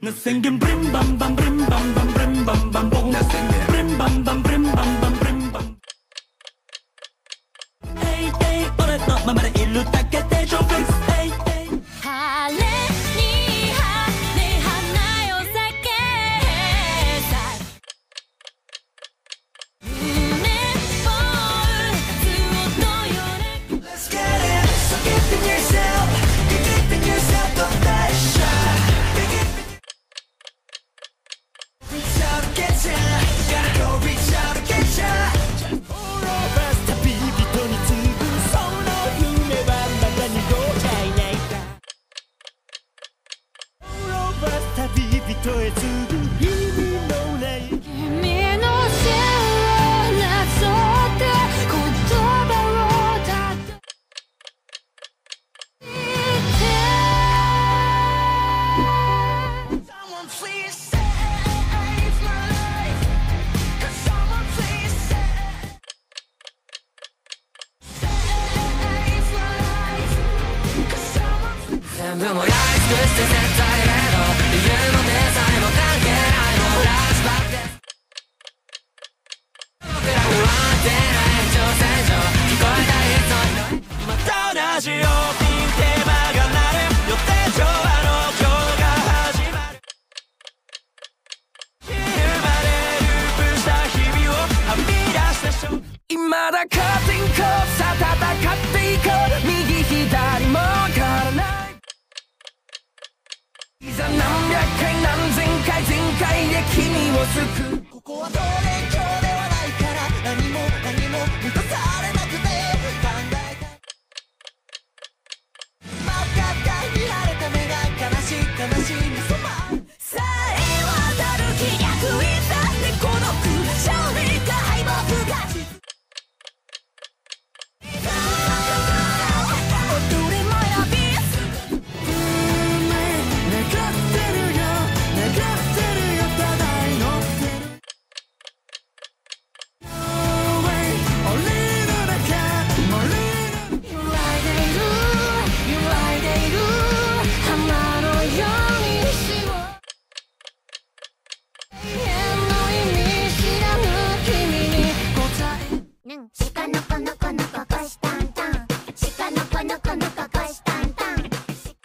Nothing can brim bam bam brim bam bam brim bam bam boom. Brim bam bam brim bam bam brim bam. Hey hey, 俺のままでいるだけで Show face. Hey hey. 晴れに晴れ花よ咲けさ夢をずっとよね Let's get it. So get in yourself. Get in yourself. Don't let it shine. Reach out and get ya. Gotta go reach out and get ya. All of us 旅人に次ぐその夢はまだに後悔ないか All of us 旅人へ次ぐ意味のない君の背をなぞって言葉をたどって Someone please save my life. Cause someone please save my life. Cause someone 全部もやり尽くして絶対への理由もねさえも関係ないのフラッシュバックです僕ら不安定な延長線上聞こえたいつのまた同じよピンテーマが鳴る予定調和の今日が始まる死ぬまでループした日々をはみ出した瞬間まだカッティングさ戦っていこう右左もわからないいざ何百回何千回全開で君を救うここはどれ今日ではないから何も満たされなくて考えた真っ赤っかに晴れた目が悲しいに染まるさえ渡る気逆いたって孤独勝利か敗北が踊れもやび願ってるよただ祈ってる No way 降りるだけ降りる揺らいでいる花のようにしを永遠の意味知らぬ君に答え鹿の子の子の子こしたんたん鹿の子の子の子こしたんたん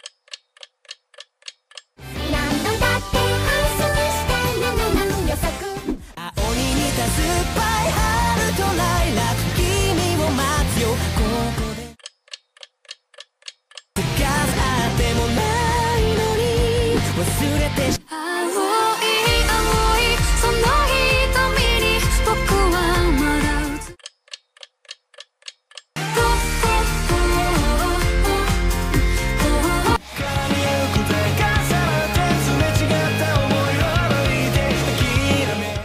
何度だって反芻して予測青に似た酸っぱい春とライラック君を待つよここで数あってもないのに忘れて青いその瞳に僕はまだ映って髪ゆく手重なってすれ違った思いを抜いて諦め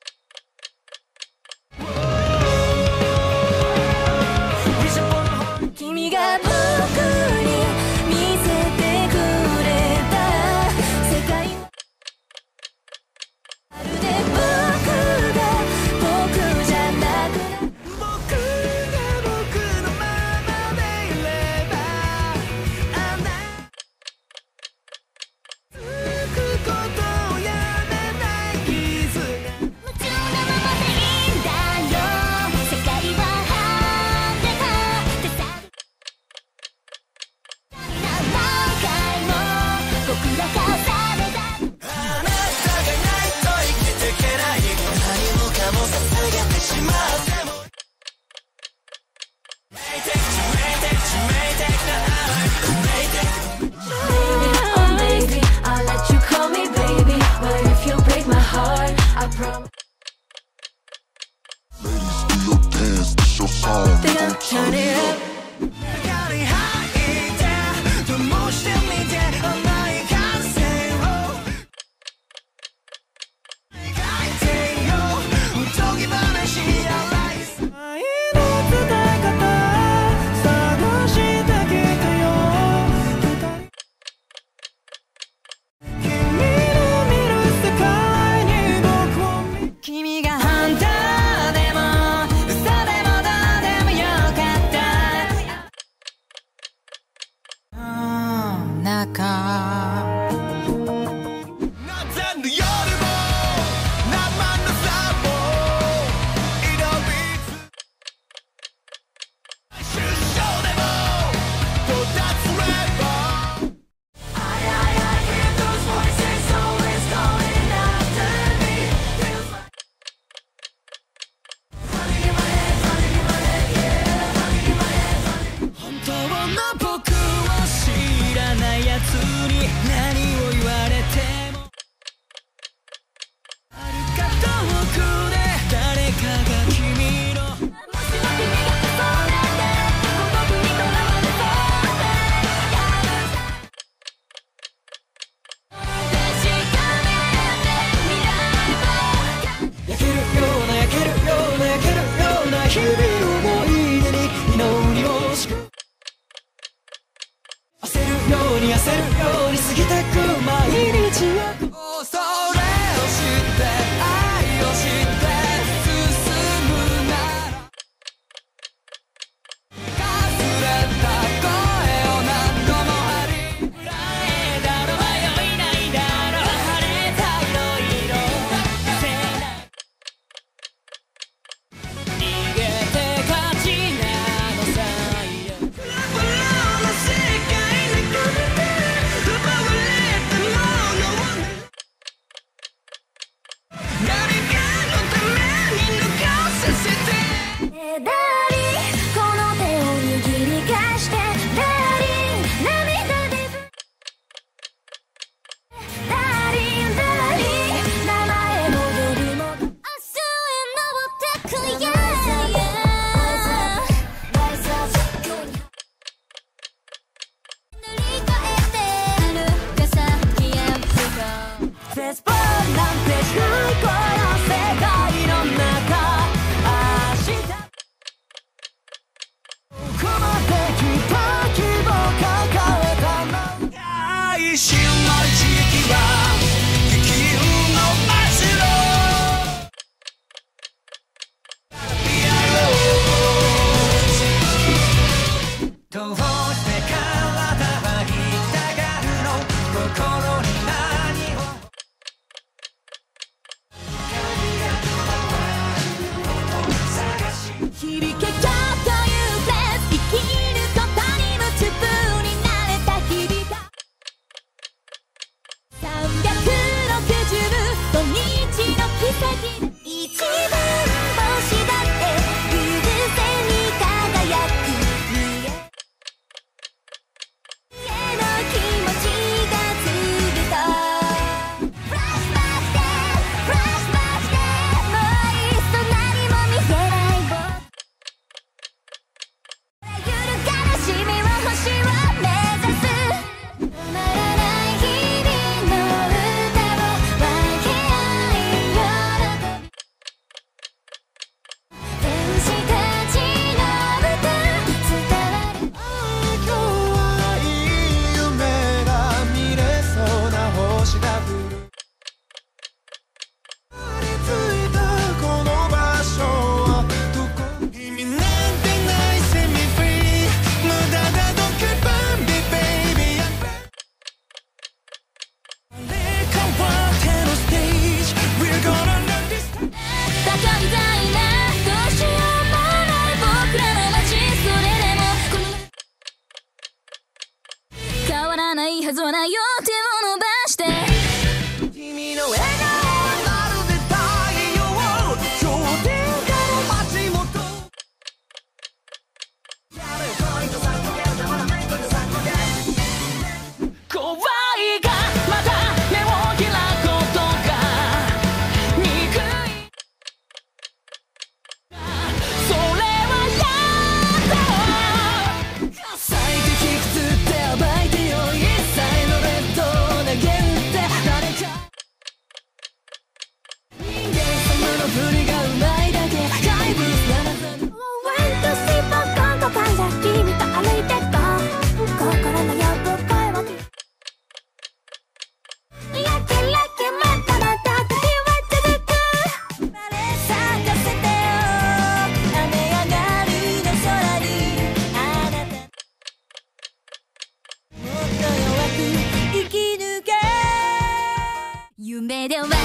君が僕に見せてくれた世界まるで僕が僕じゃなくなる僕が僕のままでいればあんなつくことをやめない傷が夢中なままでいいんだよ世界は果てたってさ何回も僕らがされたあなたがいないと生きていけない何もかも捧げてしまっても Oh baby, I'll let you call me baby. But if you break my heart, I promise that I'll turn it up. 光り吐いて灯してみて甘い感性を描いてよおとぎ話やライス愛の伝え方探してきたよ君の見る世界に僕を見数はないよ手を伸ばして君の笑顔はまるで太陽氷点下の街元怖いがまた目を開くことが憎いそれはやだ咲いて引きつって暴いてよ一切のレッドを投げ打って誰か人間様の振りがうまいだけ怪物ならずにワンとシーパーコンコから君と歩いてこう心の呼ぶ声をラッキーラッキーまたまた時は続く咲かせてよ雨上がりの空にあなたもっと弱く生き抜け夢では